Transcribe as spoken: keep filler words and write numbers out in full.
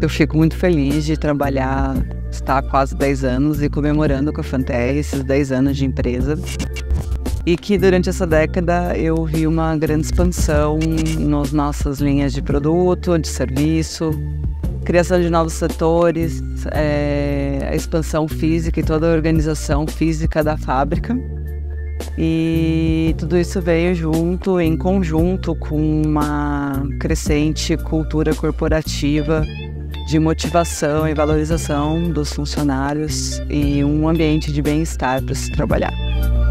Eu fico muito feliz de trabalhar, estar há quase dez anos e comemorando com a Fanterra esses dez anos de empresa. E que durante essa década eu vi uma grande expansão nas nossas linhas de produto, de serviço, criação de novos setores, é, a expansão física e toda a organização física da fábrica. E tudo isso veio junto, em conjunto, com uma crescente cultura corporativa de motivação e valorização dos funcionários e um ambiente de bem-estar para se trabalhar.